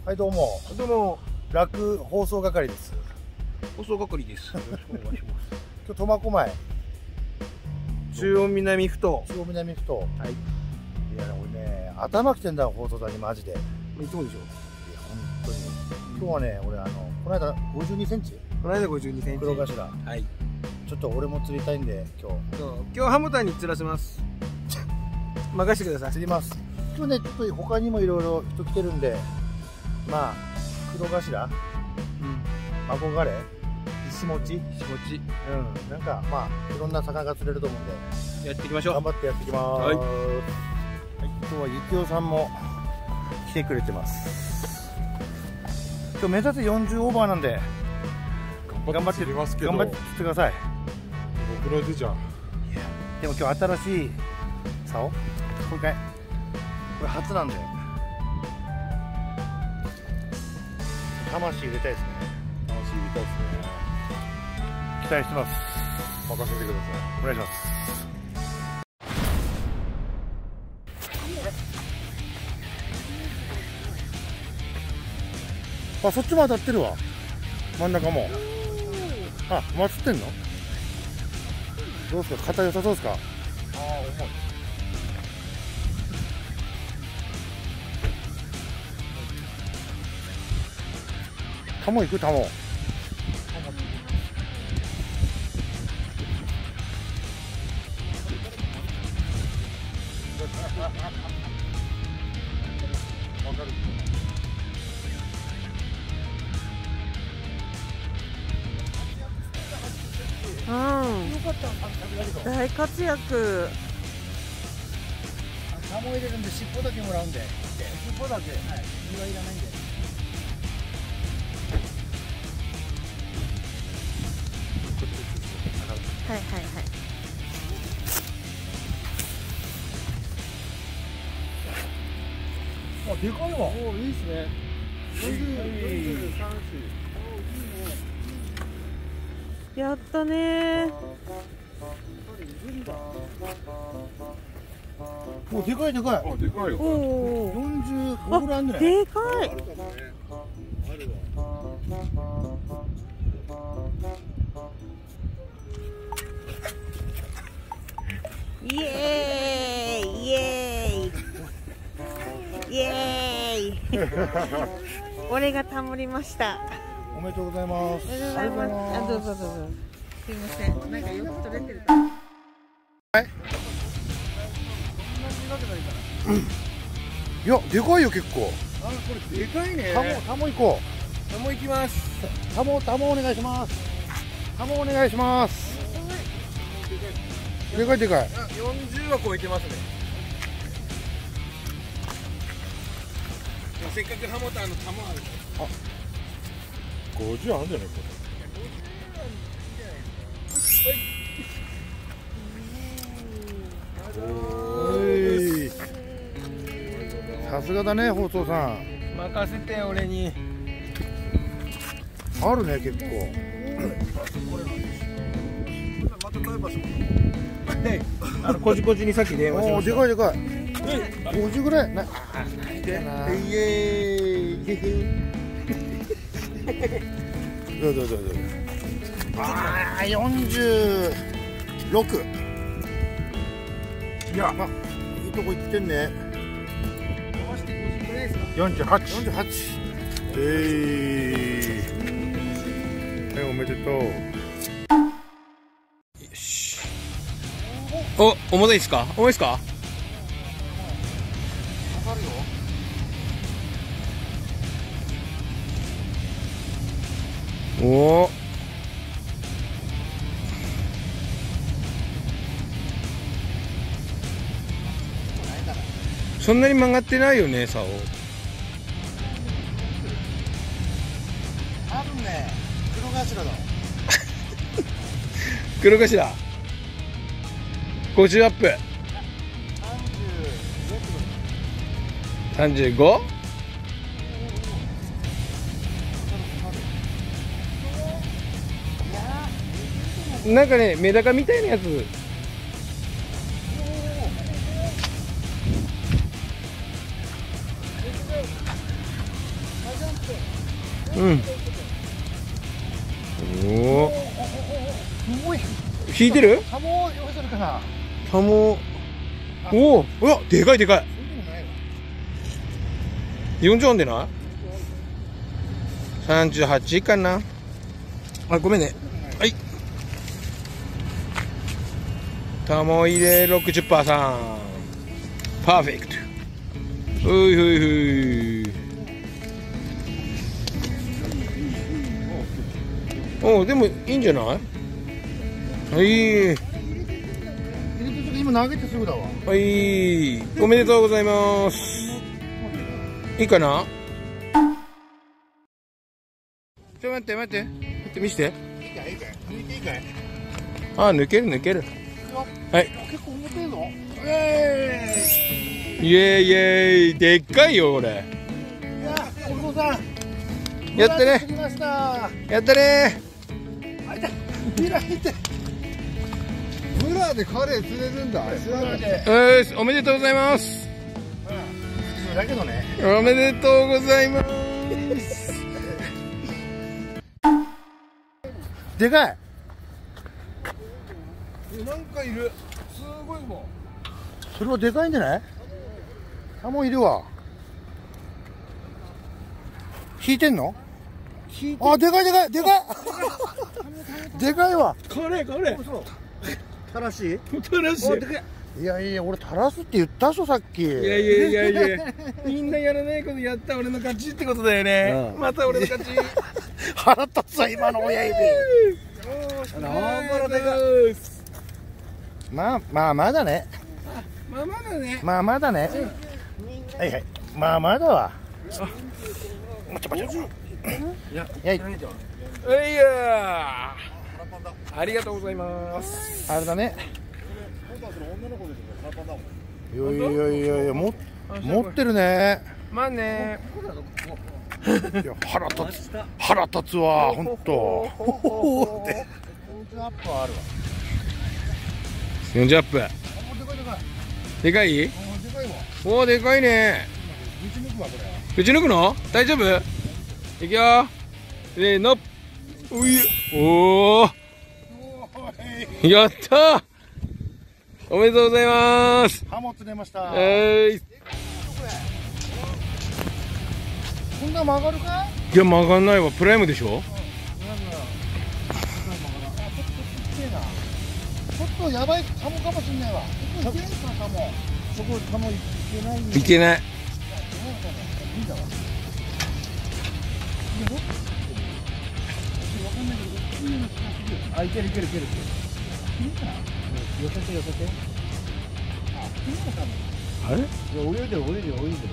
はい、どうも。 どうも、 楽放送係です。 放送係です。よろしくお願いします。 今日苫小牧。 中央南ふ頭。 中央南ふ頭。 はい。 いや、俺ね、頭きてんだよ、放送だにマジで。いや、 いつもでしょ。 本当に。今日はね、俺この間52センチ。 この間52センチ。 黒頭。 はい。 ちょっと俺も釣りたいんで、今日ハムタンに釣らせます。任せてください。 釣ります。今日ね、ちょっと他にもいろいろ人来てるんで、まあ、黒頭、憧れ、石持ち、なんかまあ、いろんな魚が釣れると思うんで、 やっていきましょう。 頑張ってやっていきます。 はい。 はい、今日はゆきおさんも来てくれてます。今日目指せ40オーバーなんで、頑張って釣りますけど、頑張って釣ってください。 僕らでじゃん。 でも今日新しい竿、これ初なんで、魂入れたいですね。 魂入れたいですね。 期待してます。 任せてください。 お願いします。あ、そっちも当たってるわ。真ん中も。あ、まつってんの？どうですか、肩良さそうですか？ああ、重い。タモ行く？タモ。 大活躍。 タモ入れるんで尻尾だけもらうんで。尻尾だけ。はい。身はいらないんで。 はいはいはい。 あ、でかいわ。おお、いいですね。 やったね。 もうでかいでかい。 あ、でかいよ。 おお。 45ぐらいあるんじゃない？ でかい。イエーイイエーイイエーイ俺がタモりました。 おめでとうございます。 ありがとうございます。あ、どうぞどうぞ。すいません。なんかよく取れてる。 はい。いや、でかいよ結構。 あ、これでかいね。 タモ行こう。タモ行きます。 タモお願いします。タモお願いします。でかいでかい。 40は超えてますね。せっかくハモタンのタモある。 50あるんじゃないか。 さすがだね、放送さん。 任せて俺に。 あるね、結構。 また買いましょう。こじこじにさっき電話しました。 でかいでかい。50ぐらい。イエーイ。どうぞ。ああ、46。いや、まあ、いいとこ行ってんね。48。はい、おめでとう。 よし。重いですか？重いですか？ かかるよ。 おお。そんなに曲がってないよね、竿。 あるね。黒頭だ。 黒頭。50アップ。35？なんかね、メダカみたいなやつ。 大丈夫。 うん。おお。 すごい。 引いてる？ タモ用意するかな。 タモ。おお。うわ、でかいでかい。40音でない？38かな。あ、ごめんね。はい。タモ入れ60%さん。パーフェクト。ほいほいほい。お、でもいいんじゃない？はい。 今投げてすぐだわ。 はい。おめでとうございます。いいかな？ちょ、待って待って。待って、見して。あ、抜ける抜ける。はい。 結構重てんの？ イエーイイエーイ。でっかいよ、これ。 いや、お父さん。 やったね。やったね。 ビラ見て。 ブラでカレー釣れるんだ。知らなかった。 おめでとうございます。 普通だけどね。 おめでとうございます。 でかい。 なんかいる。すごいもん。 それはでかいんじゃない？タモいるわ。引いてんの？あ、でかいでかいでかい。でかいわ。 これこれ。 たらしい？ たらしい。 いやいや、俺たらすって言ったっしょ、さっき。 いやいやいやいや。みんなやらないことやった俺の勝ちってことだよね。また俺の勝ち。 腹立つわ、今の親指。まあまあまだね。 まあまだね。 まあまだね。はいはい。まあまだわ。もちょもちょ。いやいや。 いや。ありがとうございます。 あれだね。いやいやいやいや、持ってるね。 まあね。 いや、腹立つわ、本当。40アップはあるわ。 40アップ。でかい？おお、でかいね。打ち抜くの？大丈夫？いくよ。せーの。おお。やったー。おめでとうございます。 ハモ釣れました。 こんな曲がるか？ いや、曲がんないわ。プライムでしょ？ ちょっとやばいタモかもしれないわ。いけないかタモ。そこタモいけない。 いけない。 あ、いけるいけるいける。寄せて寄せて。 あれ？ いや、泳いでる泳いでる泳いでる。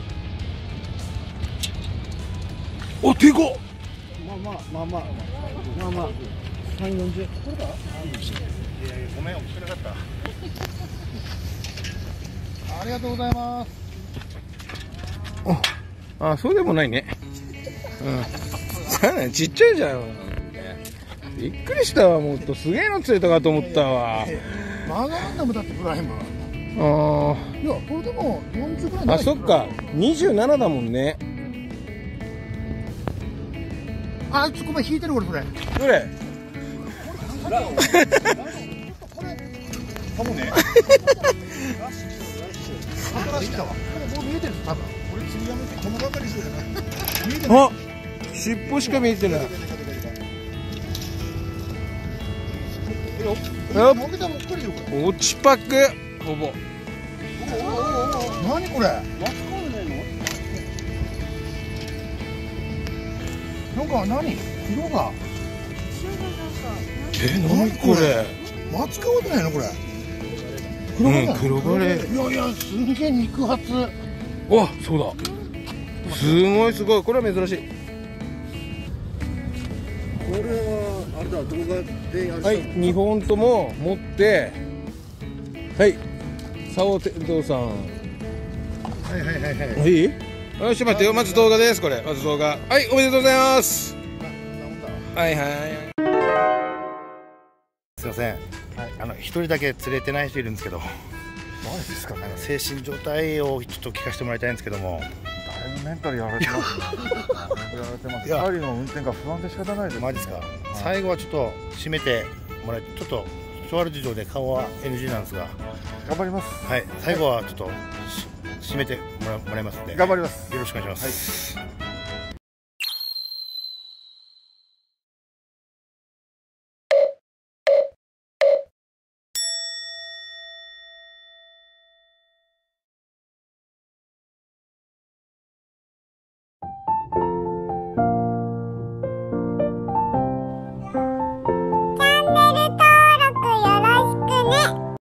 お、でかっ。 まあ3、40。これだ。いやいや、ごめん、面白かった。ありがとうございます。 あ、そうでもないね。うん。さあね、ちっちゃいじゃん。びっくりしたわ、もっとすげえの釣れたかと思ったわ。 曲がるんだもんだってプライム。 ああ。いや、これでも40ぐらい。 あ、そっか、27だもんね。 あ、ごめん、引いてるこれ。 どれ？ かもね。新しいだわ。これもう見えてる多分。俺釣りやめてこのばかりするじゃない。見えてる。 あ、尻尾しか見えてない。落ちパクほぼ。 何これ？なんか何？色が。 何これ？ 松川じゃないのこれ？ うん、黒ガレ。 いやいや、すげえ肉厚。 わ、そうだ。すごいすごい、これは珍しい。 これはあれだ、動画でやる。 はい、2本とも持って、はい、竿天童さん。はい。いい？よし、待ってよ、まず動画です、これ。まず動画。はい、おめでとうございます。はいはい。 すいません。一人だけ釣れてない人いるんですけど。何ですかね。精神状態をちょっと聞かせてもらいたいんですけども。 誰もメンタルやられてますね。 れてます。 いやチャーリーの運転が不安で仕方ないです。 マジですか。最後はちょっと締めてもらえ、ちょっととある事情で顔は NG なんですが、 頑張ります。 はい、最後はちょっと締めてもらいますので、 頑張ります。 よろしくお願いします。